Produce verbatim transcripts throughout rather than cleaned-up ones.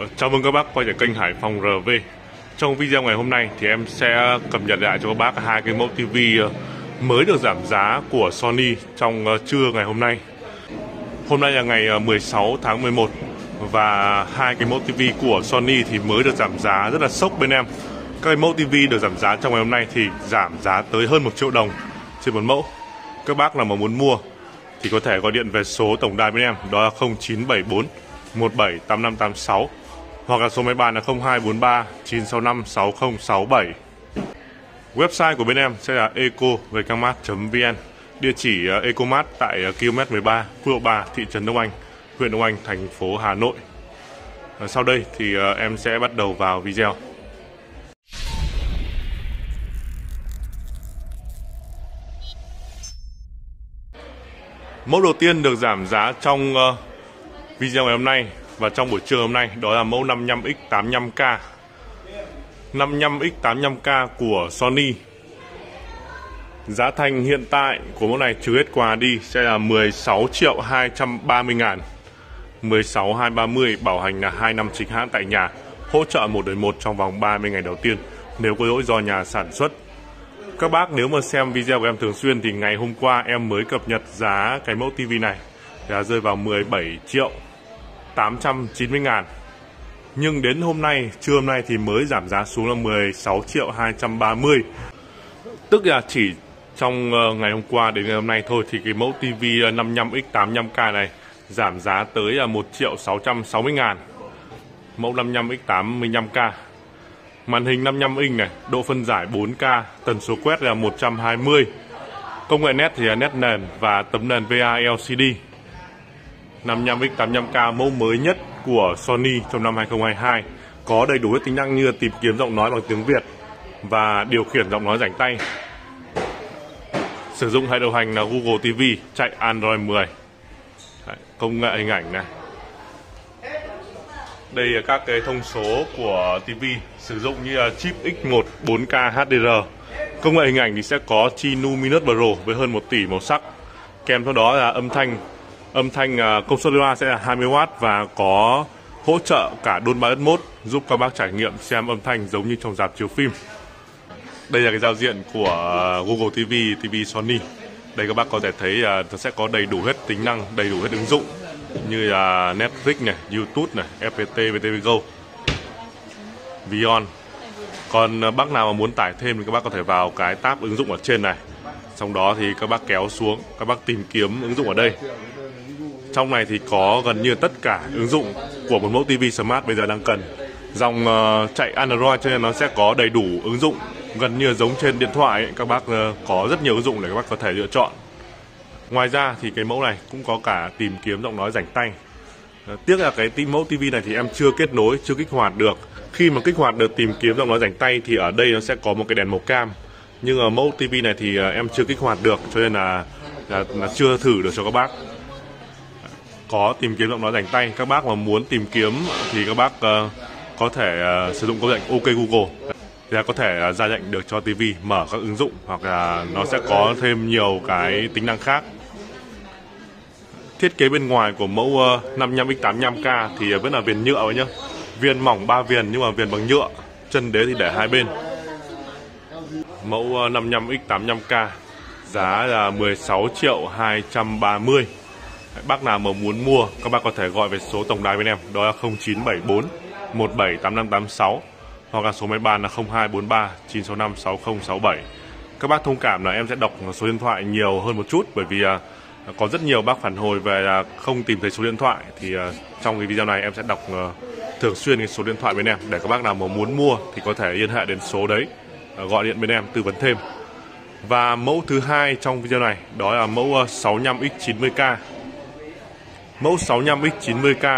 Chào mừng các bác quay trở kênh Hải Phòng rờ vê. Trong video ngày hôm nay thì em sẽ cập nhật lại cho các bác hai cái mẫu tivi mới được giảm giá của Sony trong trưa ngày hôm nay. Hôm nay là ngày mười sáu tháng mười một và hai cái mẫu tivi của Sony thì mới được giảm giá rất là sốc bên em. Các cái mẫu tivi được giảm giá trong ngày hôm nay thì giảm giá tới hơn một triệu đồng trên một mẫu. Các bác nào mà muốn mua thì có thể gọi điện về số tổng đài bên em, đó là không chín bảy bốn một bảy tám năm tám sáu, hoặc là số máy bàn là không hai bốn ba chín sáu năm sáu không sáu bảy. Website của bên em sẽ là ecovkmart chấm vn. Địa chỉ Ecomart tại ki lô mét mười ba, quốc lộ ba, thị trấn Đông Anh, huyện Đông Anh, thành phố Hà Nội. Sau đây thì em sẽ bắt đầu vào video. Mẫu đầu tiên được giảm giá trong uh, video ngày hôm nay và trong buổi trưa hôm nay, đó là mẫu năm mươi lăm x tám mươi lăm K. năm mươi lăm x tám mươi lăm K của Sony. Giá thành hiện tại của mẫu này trừ hết quà đi sẽ là mười sáu triệu hai trăm ba mươi ngàn. mười sáu hai trăm ba mươi, bảo hành là hai năm chính hãng tại nhà, hỗ trợ một đời một trong vòng ba mươi ngày đầu tiên nếu có lỗi do nhà sản xuất. Các bác nếu mà xem video của em thường xuyên thì ngày hôm qua em mới cập nhật giá cái mẫu tivi này là rơi vào mười bảy triệu tám trăm chín mươi ngàn. Nhưng đến hôm nay, trưa hôm nay thì mới giảm giá xuống là mười sáu triệu hai trăm ba mươi. Tức là chỉ trong ngày hôm qua đến ngày hôm nay thôi thì cái mẫu tivi năm mươi lăm x tám mươi lăm K này giảm giá tới là một triệu sáu trăm sáu mươi ngàn. Mẫu năm mươi lăm x tám mươi lăm K. Màn hình năm mươi lăm inch này, độ phân giải bốn K, tần số quét là một trăm hai mươi. Công nghệ nét thì là nét nền và tấm nền vê a lờ xê đê. năm mươi lăm x tám mươi lăm K mẫu mới nhất của Sony trong năm hai không hai hai, có đầy đủ các tính năng như tìm kiếm giọng nói bằng tiếng Việt và điều khiển giọng nói rảnh tay. Sử dụng hệ điều hành là Google ti vi, chạy Android mười. Đấy, công nghệ hình ảnh này. Đây là các cái thông số của tivi, sử dụng như là chip X một bốn K hát đê rờ. Công nghệ hình ảnh thì sẽ có Luminous Pro với hơn một tỷ màu sắc. Kèm theo đó là âm thanh. Âm thanh công suất loa sẽ là hai mươi oát và có hỗ trợ cả Dolby Atmos, giúp các bác trải nghiệm xem âm thanh giống như trong rạp chiếu phim. Đây là cái giao diện của Google ti vi, ti vi Sony. Đây các bác có thể thấy nó sẽ có đầy đủ hết tính năng, đầy đủ hết ứng dụng như là Netflix này, YouTube này, ép pê tê, vê tê vê Go, Vion. Còn bác nào mà muốn tải thêm thì các bác có thể vào cái tab ứng dụng ở trên này. Trong đó thì các bác kéo xuống, các bác tìm kiếm ứng dụng ở đây. Trong này thì có gần như tất cả ứng dụng của một mẫu tivi smart bây giờ đang cần. Dòng uh, chạy Android cho nên nó sẽ có đầy đủ ứng dụng gần như giống trên điện thoại ấy. Các bác uh, có rất nhiều ứng dụng để các bác có thể lựa chọn. Ngoài ra thì cái mẫu này cũng có cả tìm kiếm giọng nói rảnh tay. uh, Tiếc là cái mẫu tivi này thì em chưa kết nối, chưa kích hoạt được. Khi mà kích hoạt được tìm kiếm giọng nói rảnh tay thì ở đây nó sẽ có một cái đèn màu cam. Nhưng ở mẫu tivi này thì uh, em chưa kích hoạt được, cho nên là, là, là chưa thử được cho các bác. Có tìm kiếm giọng nói rảnh tay, các bác mà muốn tìm kiếm thì các bác uh, có thể uh, sử dụng câu lệnh OK Google thì có thể uh, ra lệnh được cho tivi mở các ứng dụng, hoặc là nó sẽ có thêm nhiều cái tính năng khác. Thiết kế bên ngoài của mẫu uh, năm mươi lăm x tám mươi lăm K thì vẫn là viền nhựa ấy nhá. Viền mỏng ba viền nhưng mà viền bằng nhựa. Chân đế thì để hai bên. Mẫu uh, năm mươi lăm x tám mươi lăm K giá là mười sáu triệu hai trăm ba mươi. Bác nào mà muốn mua, các bác có thể gọi về số tổng đài bên em, đó là không chín bảy bốn một bảy tám năm tám sáu, hoặc là số máy bàn là không hai bốn ba chín sáu năm sáu không sáu bảy. Các bác thông cảm là em sẽ đọc số điện thoại nhiều hơn một chút, bởi vì uh, có rất nhiều bác phản hồi về uh, không tìm thấy số điện thoại. Thì uh, trong cái video này em sẽ đọc uh, thường xuyên cái số điện thoại bên em, để các bác nào mà muốn mua thì có thể liên hệ đến số đấy, uh, gọi điện bên em tư vấn thêm. Và mẫu thứ hai trong video này, đó là mẫu uh, sáu mươi lăm x chín mươi K. Mẫu sáu mươi lăm x chín mươi K.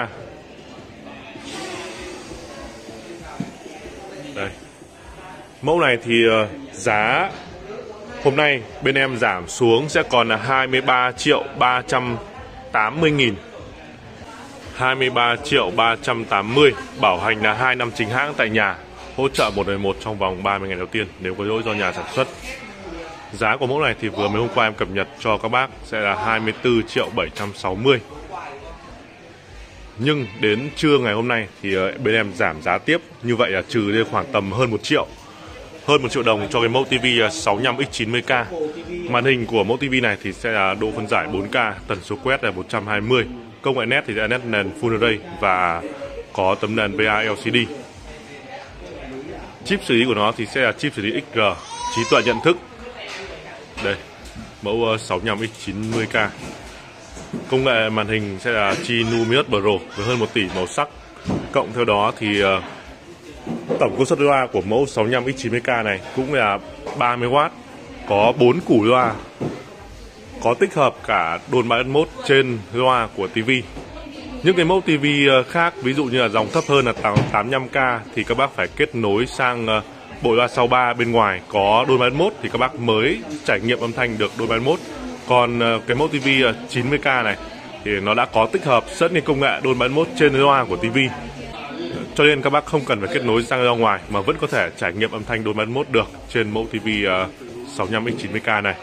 Đây. Mẫu này thì uh, giá hôm nay bên em giảm xuống sẽ còn là hai mươi ba triệu ba trăm tám mươi nghìn. hai mươi ba triệu ba trăm tám mươi, bảo hành là hai năm chính hãng tại nhà, hỗ trợ một đời một trong vòng ba mươi ngày đầu tiên nếu có lỗi do nhà sản xuất. Giá của mẫu này thì vừa mới hôm qua em cập nhật cho các bác sẽ là hai mươi tư triệu bảy trăm sáu mươi. Nhưng đến trưa ngày hôm nay thì bên em giảm giá tiếp. Như vậy là trừ đi khoảng tầm hơn một triệu. Hơn một triệu đồng cho cái mẫu tivi sáu mươi lăm x chín mươi K. Màn hình của mẫu tivi này thì sẽ là độ phân giải bốn K, tần số quét là một trăm hai mươi. Công nghệ nét thì sẽ nét nền Full Array và có tấm nền vê a lờ xê đê. Chip xử lý của nó thì sẽ là chip xử lý ích rờ, trí tuệ nhận thức. Đây, mẫu sáu mươi lăm x chín mươi K. Công nghệ màn hình sẽ là Chi Luminous Pro với hơn một tỷ màu sắc. Cộng theo đó thì uh, tổng công suất loa của mẫu sáu mươi lăm x chín mươi K này cũng là ba mươi oát, có bốn củ loa, có tích hợp cả Dolby Atmos trên loa của tivi. Những cái mẫu tivi khác, ví dụ như là dòng thấp hơn là tám mươi lăm K thì các bác phải kết nối sang uh, bộ loa sau ba bên ngoài có Dolby Atmos thì các bác mới trải nghiệm âm thanh được Dolby Atmos. Còn uh, cái mẫu tivi uh, chín mươi K này thì nó đã có tích hợp sẵn cái công nghệ Dolby Atmos trên loa của tivi. Cho nên các bác không cần phải kết nối sang loa ngoài mà vẫn có thể trải nghiệm âm thanh Dolby Atmos được trên mẫu tivi uh, sáu mươi lăm x chín mươi K này.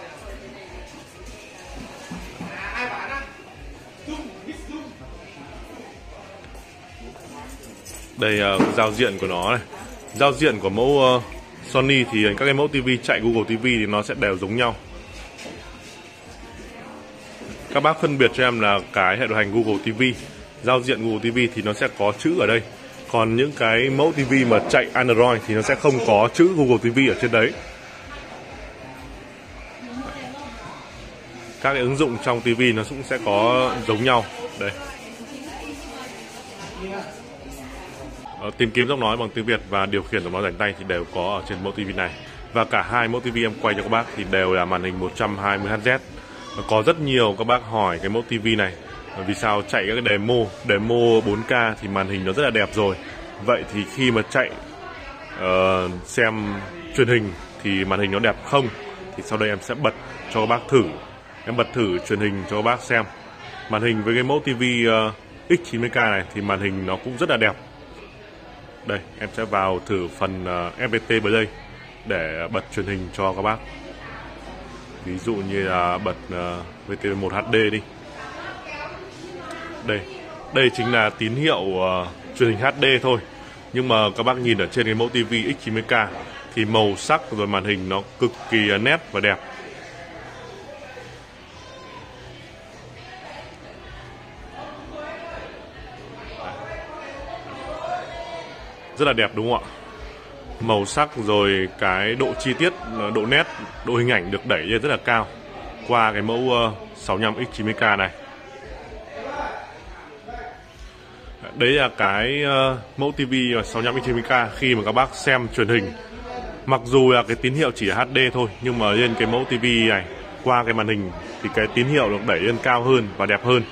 Đây uh, giao diện của nó này. Giao diện của mẫu uh, Sony thì các cái mẫu tivi chạy Google ti vi thì nó sẽ đều giống nhau. Các bác phân biệt cho em là cái hệ điều hành Google ti vi. Giao diện Google ti vi thì nó sẽ có chữ ở đây. Còn những cái mẫu tivi mà chạy Android thì nó sẽ không có chữ Google ti vi ở trên đấy. Các cái ứng dụng trong tivi nó cũng sẽ có giống nhau. Đây. Ờ, tìm kiếm giọng nói bằng tiếng Việt và điều khiển giọng nói rảnh tay thì đều có ở trên mẫu tivi này. Và cả hai mẫu tivi em quay cho các bác thì đều là màn hình một trăm hai mươi héc. Có rất nhiều các bác hỏi cái mẫu tivi này vì sao chạy các cái demo demo bốn K thì màn hình nó rất là đẹp rồi. Vậy thì khi mà chạy uh, xem truyền hình thì màn hình nó đẹp không? Thì sau đây em sẽ bật cho các bác thử. Em bật thử truyền hình cho các bác xem. Màn hình với cái mẫu tivi uh, X chín mươi K này thì màn hình nó cũng rất là đẹp. Đây, em sẽ vào thử phần uh, ép pê tê Play để bật truyền hình cho các bác. Ví dụ như là bật uh, vê tê vê một hát đê đi. Đây, đây chính là tín hiệu uh, truyền hình hát đê thôi. Nhưng mà các bác nhìn ở trên cái mẫu tivi X chín mươi K thì màu sắc rồi màn hình nó cực kỳ nét và đẹp. Rất là đẹp đúng không ạ? Màu sắc rồi cái độ chi tiết, độ nét, độ hình ảnh được đẩy lên rất là cao qua cái mẫu uh, sáu mươi lăm x chín mươi K này. Đấy là cái uh, mẫu tivi sáu mươi lăm x chín mươi K khi mà các bác xem truyền hình. Mặc dù là cái tín hiệu chỉ là hát đê thôi, nhưng mà lên cái mẫu tivi này qua cái màn hình thì cái tín hiệu được đẩy lên cao hơn và đẹp hơn.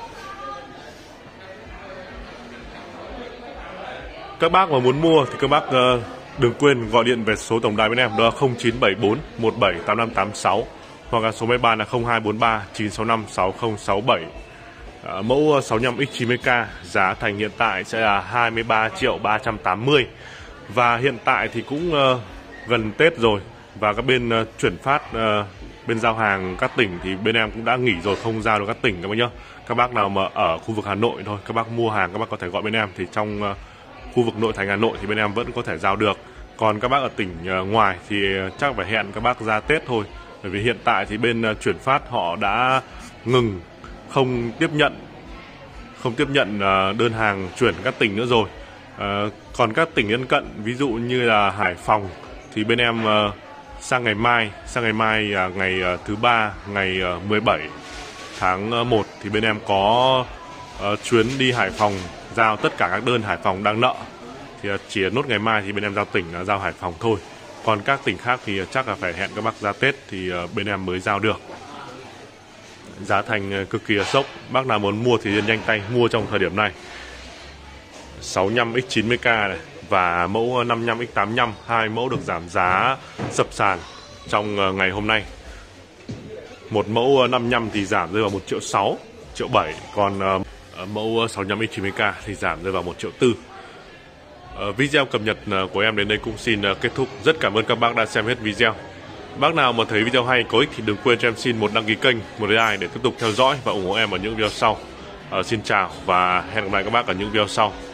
Các bác mà muốn mua thì các bác uh, đừng quên gọi điện về số tổng đài bên em đó là không chín bảy bốn một bảy tám năm tám sáu hoặc là số máy bàn là không hai bốn ba chín sáu năm sáu không sáu bảy. À, mẫu sáu mươi lăm x chín mươi K giá thành hiện tại sẽ là hai mươi ba triệu ba trăm tám mươi. Và hiện tại thì cũng uh, gần Tết rồi và các bên uh, chuyển phát uh, bên giao hàng các tỉnh thì bên em cũng đã nghỉ rồi, không giao được các tỉnh các bác nhá. Các bác nào mà ở khu vực Hà Nội thôi, các bác mua hàng các bác có thể gọi bên em thì trong uh, khu vực nội thành Hà Nội thì bên em vẫn có thể giao được. Còn các bác ở tỉnh uh, ngoài thì chắc phải hẹn các bác ra Tết thôi. Bởi vì hiện tại thì bên uh, chuyển phát họ đã ngừng không tiếp nhận không tiếp nhận uh, đơn hàng chuyển các tỉnh nữa rồi. Uh, còn các tỉnh lân cận ví dụ như là Hải Phòng thì bên em uh, sang ngày mai, sang ngày mai uh, ngày uh, thứ ba, ngày uh, mười bảy tháng một thì bên em có uh, chuyến đi Hải Phòng giao tất cả các đơn Hải Phòng đang nợ. Thì uh, chỉ nốt ngày mai thì bên em giao tỉnh uh, giao Hải Phòng thôi. Còn các tỉnh khác thì uh, chắc là phải hẹn các bác ra Tết thì uh, bên em mới giao được. Giá thành cực kỳ là sốc. Bác nào muốn mua thì nhanh tay mua trong thời điểm này. Sáu mươi lăm x chín mươi K này và mẫu năm mươi lăm x tám mươi lăm, hai mẫu được giảm giá sập sàn trong ngày hôm nay. Một mẫu năm mươi lăm thì giảm rơi vào một triệu sáu, triệu bảy, còn uh, mẫu sáu mươi lăm x chín mươi K thì giảm rơi vào một triệu tư. Uh, video cập nhật uh, của em đến đây cũng xin uh, kết thúc. Rất cảm ơn các bác đã xem hết video. Bác nào mà thấy video hay có ích thì đừng quên cho em xin một đăng ký kênh, một like để tiếp tục theo dõi và ủng hộ em ở những video sau. Uh, xin chào và hẹn gặp lại các bác ở những video sau.